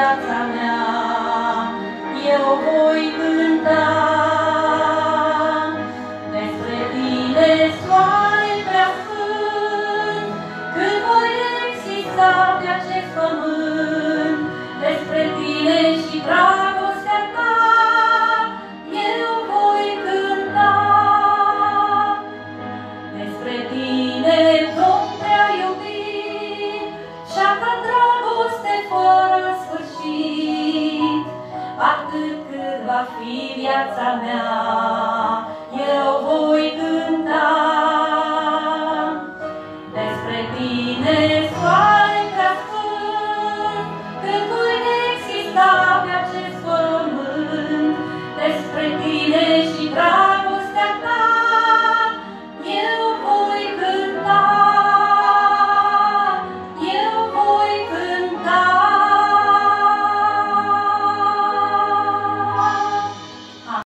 viața mea, eu voi cânta despre tine, soare prea sfânt, când voi exista pe acest pământ, despre tine și vreau